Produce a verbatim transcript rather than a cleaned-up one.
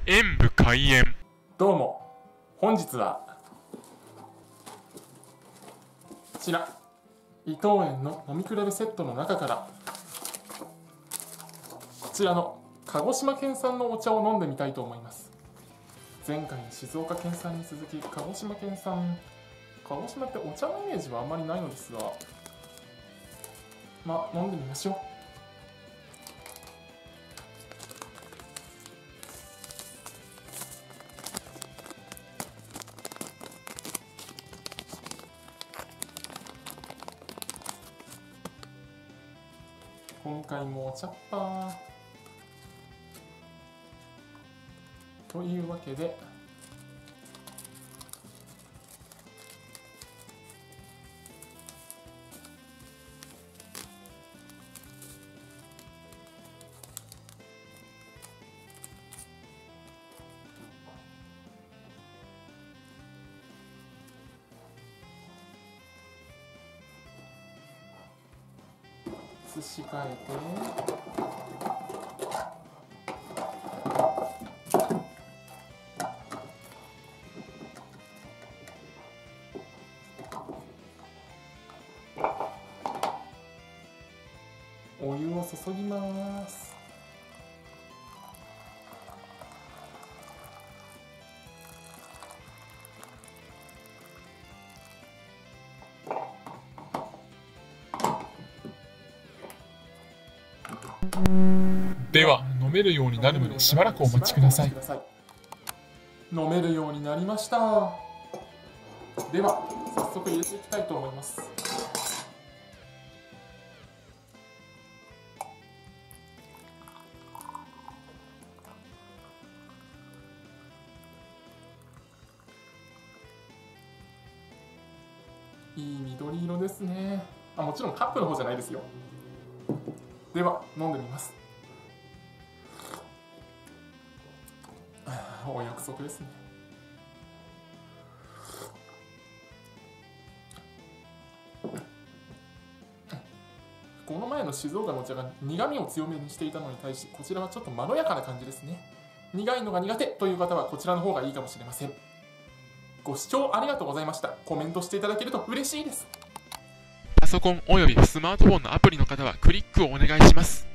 演武開演。 どうも、本日はこちら伊藤園の飲み比べセットの中からこちらの鹿児島県産のお茶を飲んでみたいと思います。前回の静岡県産に続き鹿児島県産、鹿児島ってお茶のイメージはあんまりないのですが、まあ飲んでみましょう。今回もお茶っ葉というわけで、移し替えてお湯を注ぎます。 では、飲めるようになるまでしばらくお待ちください。 飲めるようになりました。では早速入れていきたいと思います。いい緑色ですね。あ、もちろんカップの方じゃないですよ。では飲んでみます。お約束ですね。この前の静岡のお茶が苦味を強めにしていたのに対し、こちらはちょっとまろやかな感じですね。苦いのが苦手という方はこちらの方がいいかもしれません。ご視聴ありがとうございました。コメントしていただけると嬉しいです。 パソコンおよびスマートフォンのアプリの方はクリックをお願いします。